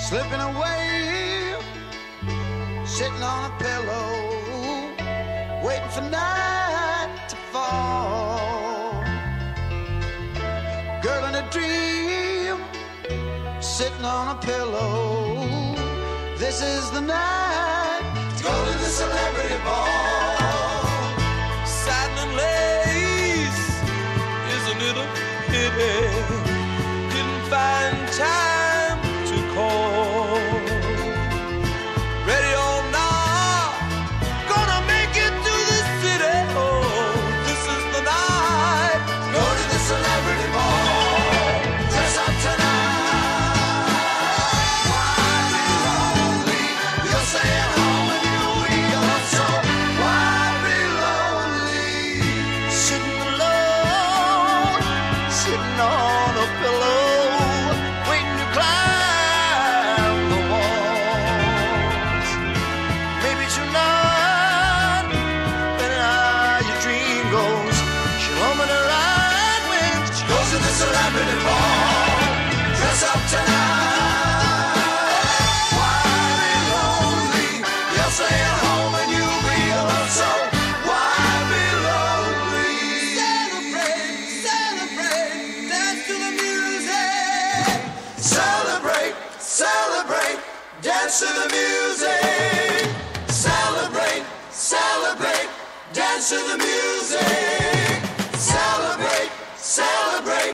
slipping away, sitting on a pillow, waiting for night to fall. Girl in a dream, sitting on a pillow. This is the night to go to the celebrity ball. Satin and lace, isn't it a pity? Didn't find time to call. Ready or not, gonna make it to the city. Oh, this is the night. Go to the celebrity ball. Dress up tonight. Why be lonely? You'll stay at home and you'll be alone. So why be lonely? Sitting alone, sitting on a pillow, waiting to climb the walls. Maybe tonight, when your dream goes, she'll open her eyes when she Goes to the celebrity ball. Dress up tonight. Why be lonely? You'll stay at home and you'll be alone. So why be lonely? celebrate, celebrate, dance to the music. Celebrate, celebrate, dance to the music. Celebrate, celebrate, dance to the music. Celebrate, celebrate,